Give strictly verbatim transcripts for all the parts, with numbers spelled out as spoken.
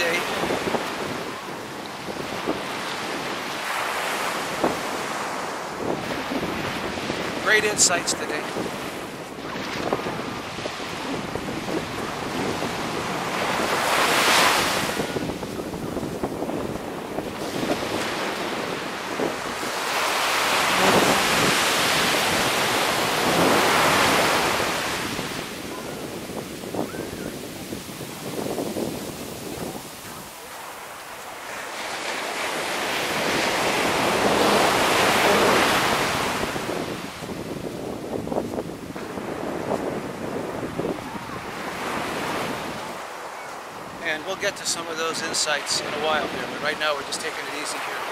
day. Great insights today. And we'll get to some of those insights in a while here, but right now we're just taking it easy here.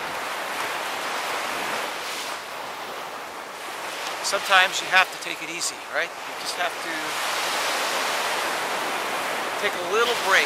Sometimes you have to take it easy, right? You just have to take a little break.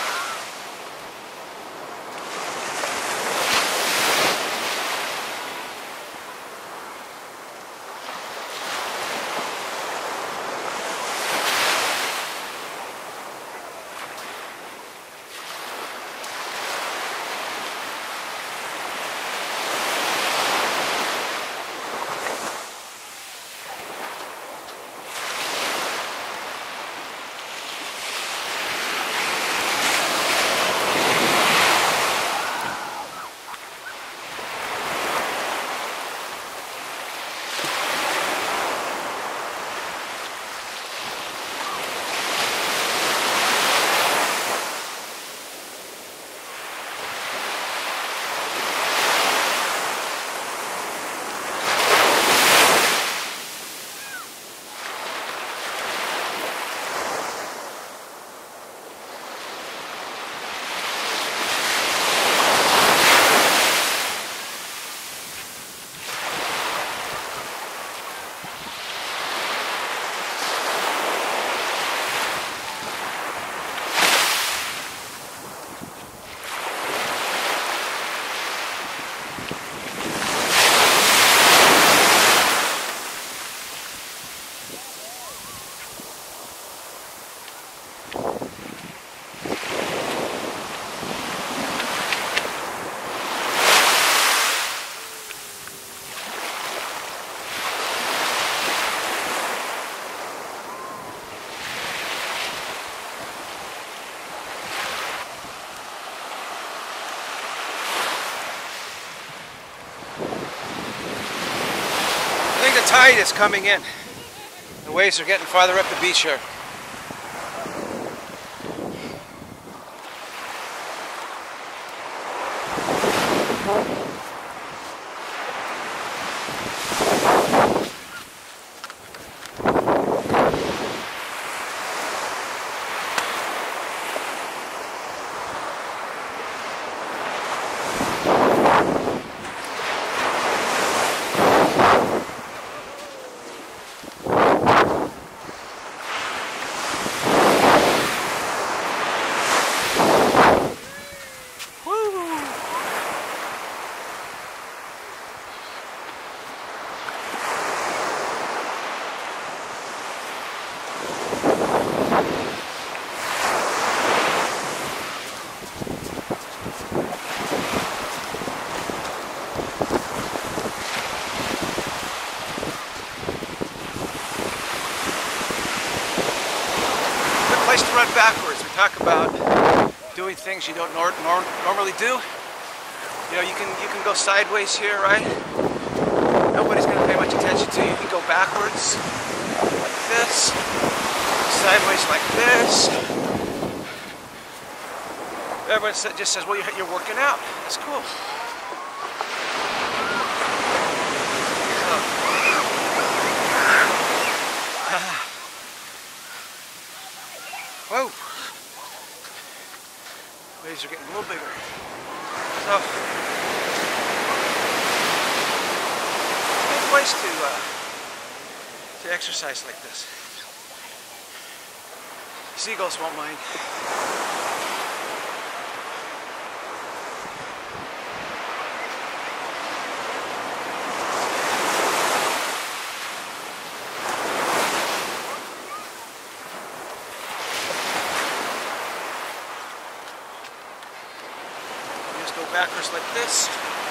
The tide is coming in. The waves are getting farther up the beach here. To run backwards. We talk about doing things you don't nor nor normally do. You know, you can you can go sideways here, right? Nobody's going to pay much attention to you. You can go backwards like this, sideways like this. Everyone just says, "Well, you're working out." That's cool. Whoa! Waves are getting a little bigger. So, good place to uh, to exercise like this. Seagulls won't mind. go backwards like this.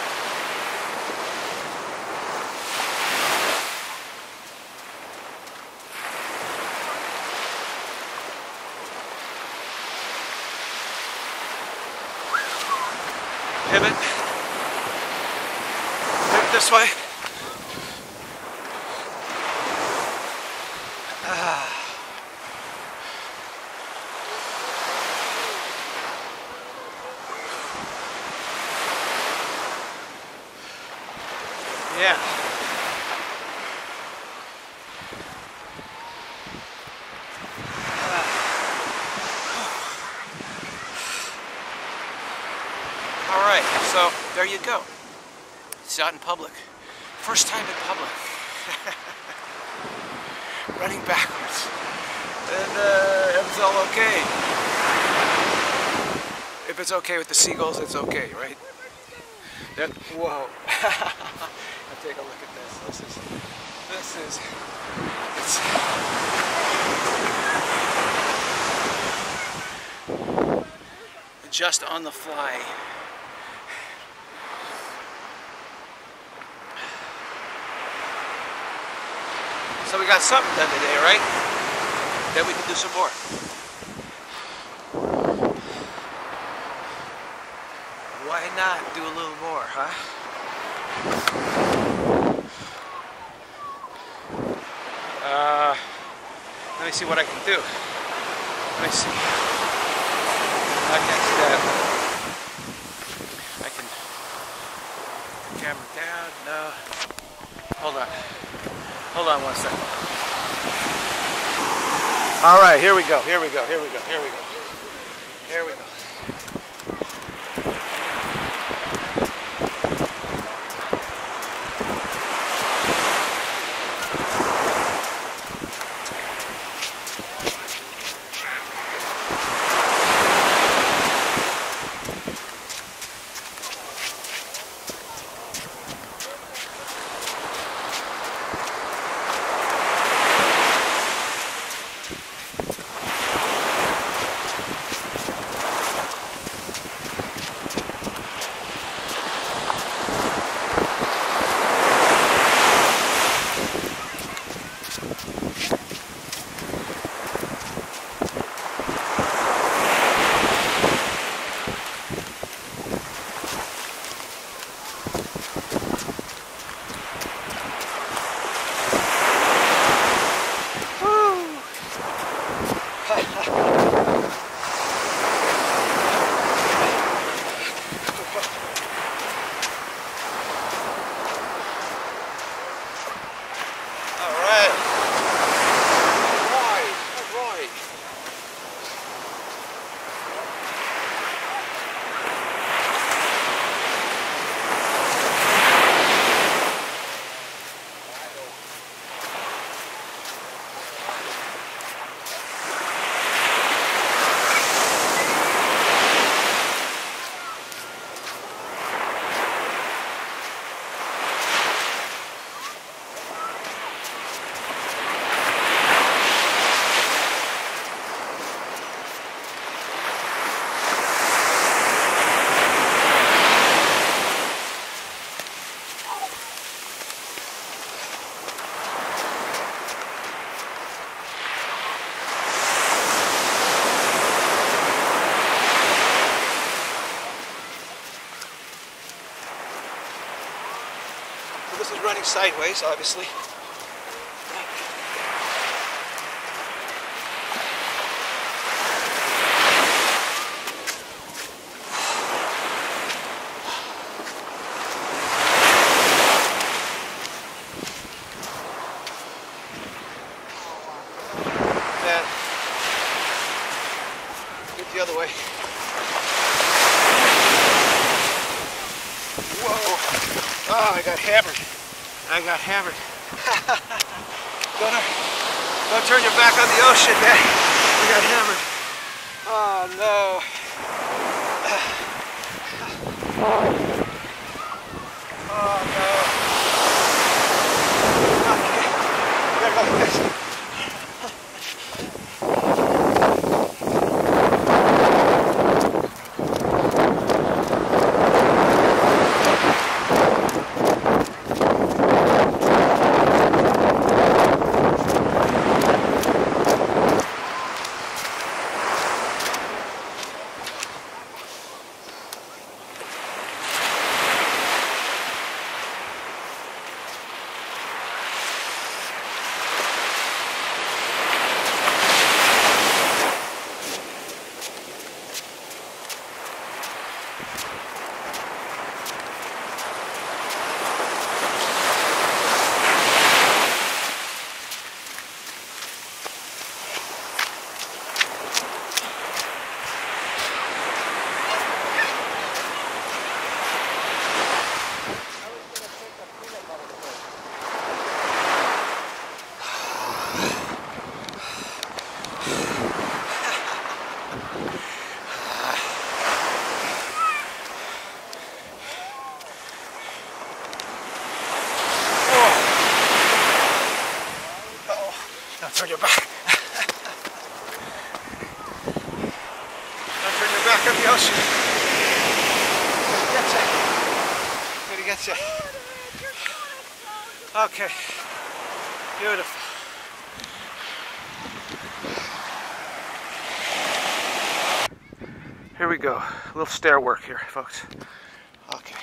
Pivot. Pivot this way. Ah. Yeah. All right, so there you go. It's out in public. First time in public. Running backwards. And uh, it's all okay. If it's okay with the seagulls, it's okay, right? That, whoa. Now take a look at this. This is, this is, it's just on the fly. So we got something done today, right? Then we can do some more. Why not do a little more, huh? Uh, let me see what I can do. Let me see. Next step. I can put the camera down. No. Hold on. Hold on one second. All right, here we go. Here we go. Here we go. Here we go. Here we go. This is running sideways, obviously. Then get the other way. Whoa! Oh, I got hammered. I got hammered. Don't, don't turn your back on the ocean, man. We got hammered. Oh no. Oh no. Okay. I gotta go like this. Shit. Okay. Beautiful. Here we go. A little stair work here, folks. Okay.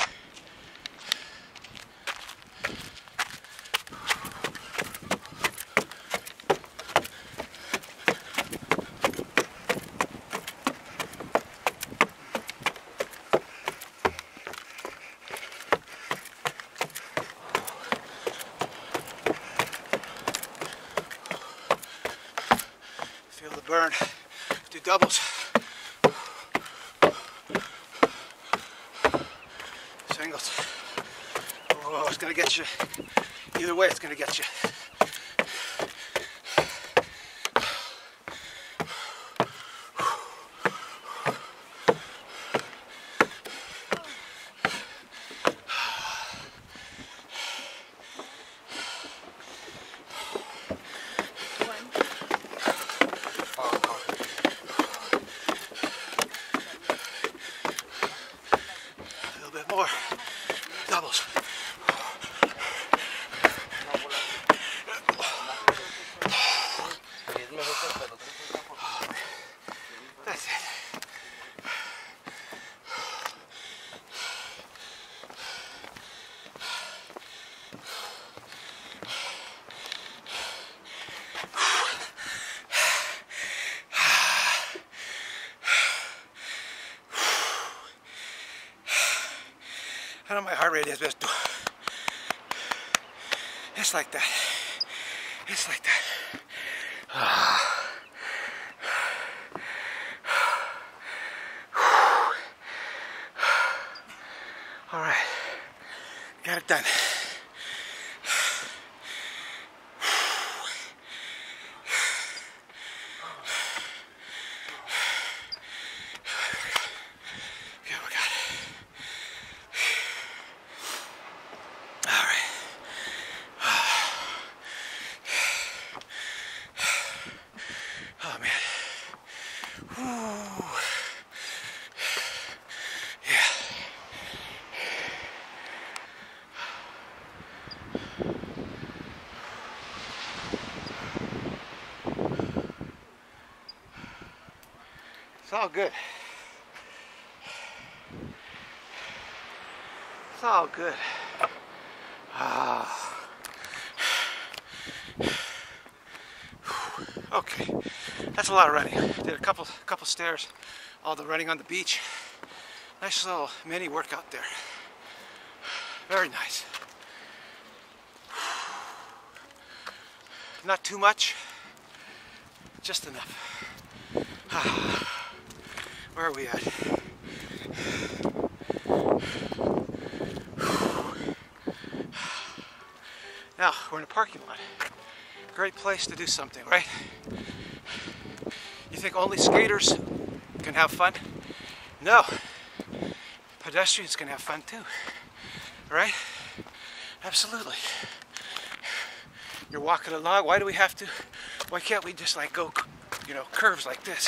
Feel the burn. Do doubles. Singles. Oh, it's gonna get you. Either way, it's gonna get you. More doubles. That's it. I know my heart rate is, but it's like that. It's like that. All right, got it done. It's all good. It's all good. Ah. Okay, that's a lot of running. Did a couple, couple stairs, all the running on the beach. Nice little mini workout there. Very nice. Not too much, just enough. Ah. Where are we at? Now, we're in a parking lot. Great place to do something, right? You think only skaters can have fun? No. Pedestrians can have fun too, right? Absolutely. You're walking along, why do we have to, why can't we just like go, you know, curves like this?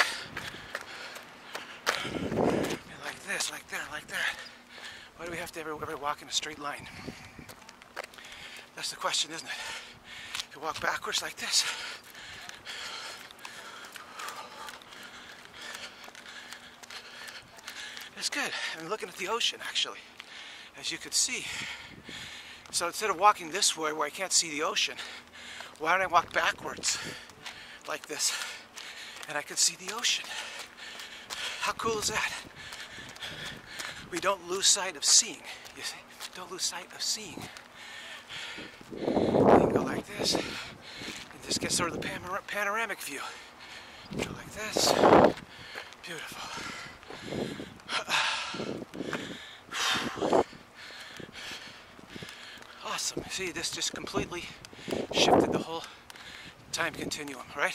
Like this, like there, like that. Why do we have to ever, ever walk in a straight line? That's the question, isn't it? You walk backwards like this. It's good. I'm looking at the ocean, actually, as you could see. So instead of walking this way where I can't see the ocean, why don't I walk backwards like this and I can see the ocean? How cool is that? We don't lose sight of seeing, you see? Don't lose sight of seeing. You can go like this, and just get sort of the panor panoramic view. Go like this. Beautiful. Awesome. See, this just completely shifted the whole time continuum, right?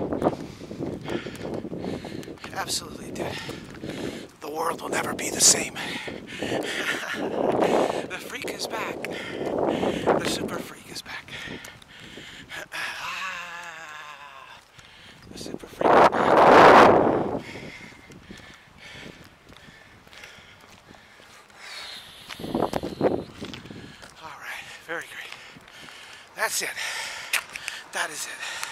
Absolutely did. The world will never be the same. The freak is back. The super freak is back. The super freak is back. That's it. That is it.